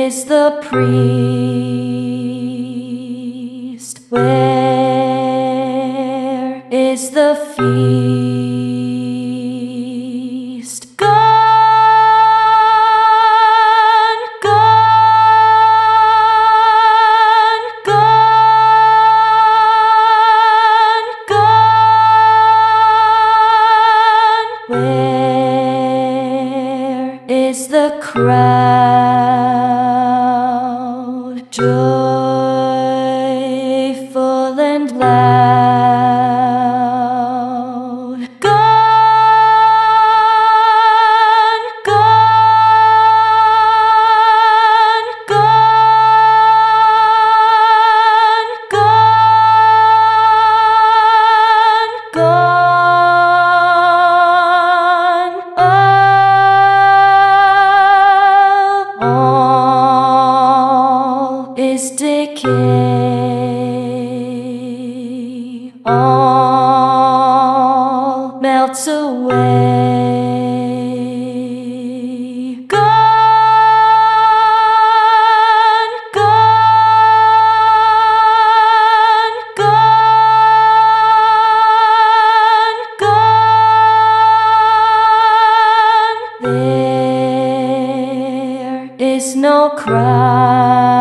is the priest? Where is the feast? Gone, gone, gone, gone. Where is the crowd, joyful and loud? Gone, gone, gone, gone, gone. All is decay, all melts away. Gone, gone, gone, gone. There is no cry.